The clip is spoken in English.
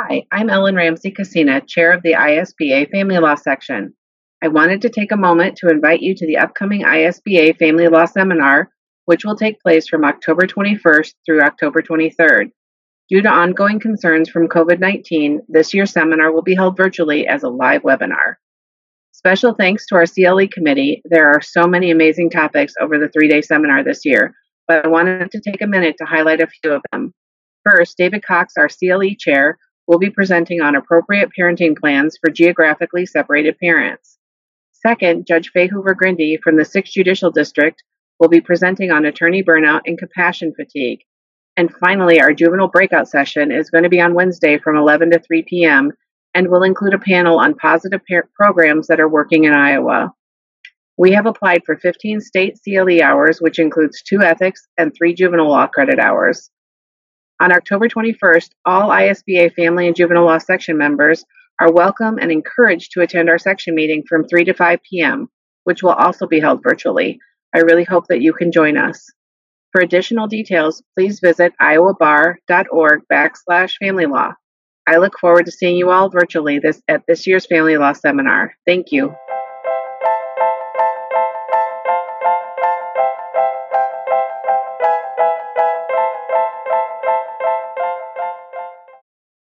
Hi, I'm Ellen Ramsey Casina, Chair of the ISBA Family Law Section. I wanted to take a moment to invite you to the upcoming ISBA Family Law Seminar, which will take place from October 21st through October 23rd. Due to ongoing concerns from COVID-19, this year's seminar will be held virtually as a live webinar. Special thanks to our CLE committee. There are so many amazing topics over the 3-day seminar this year, but I wanted to take a minute to highlight a few of them. First, David Cox, our CLE chair, will be presenting on appropriate parenting plans for geographically separated parents. Second, Judge Faye Hoover Grindy from the 6th Judicial District will be presenting on attorney burnout and compassion fatigue. And finally, our juvenile breakout session is going to be on Wednesday from 11 to 3 p.m. and will include a panel on positive programs that are working in Iowa. We have applied for 15 state CLE hours, which includes 2 ethics and 3 juvenile law credit hours. On October 21st, all ISBA Family and Juvenile Law Section members are welcome and encouraged to attend our section meeting from 3 to 5 p.m., which will also be held virtually. I really hope that you can join us. For additional details, please visit iowabar.org/family law. I look forward to seeing you all virtually at this year's Family Law Seminar. Thank you.